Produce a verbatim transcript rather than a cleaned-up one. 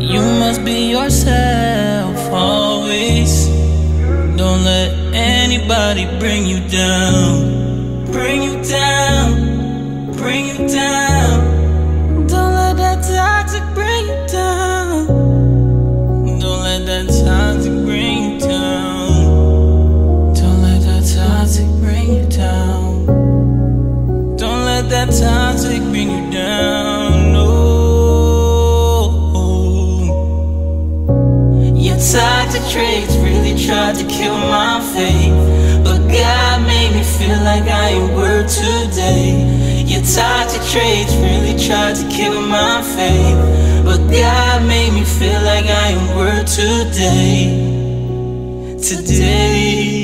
You must be yourself always. Don't let anybody bring you down. Bring you down, bring you down. Don't let that toxic bring you down. Don't let that toxic bring you down. Don't let that toxic bring you down. Don't let that toxic bring you down. No. Your toxic traits really tried to kill my faith, but God made me feel like I ain't worth today. Your toxic traits really tried to kill my faith, but God made me feel like I ain't worth today. Today.